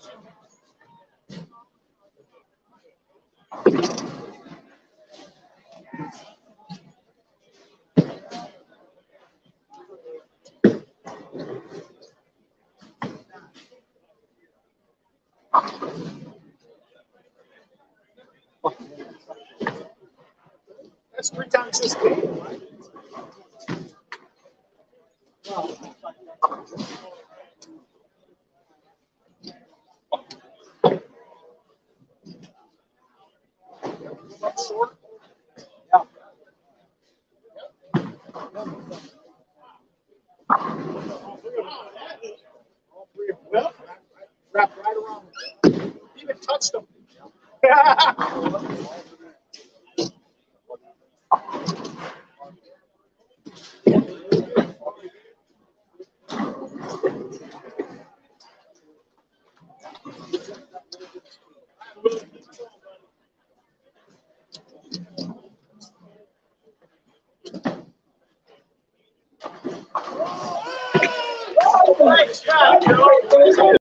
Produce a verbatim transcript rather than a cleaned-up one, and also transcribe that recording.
That's three times this game, right? Short. Yeah. All three of them. Well, wrapped right around. Even touched them. Nice shot, Joe.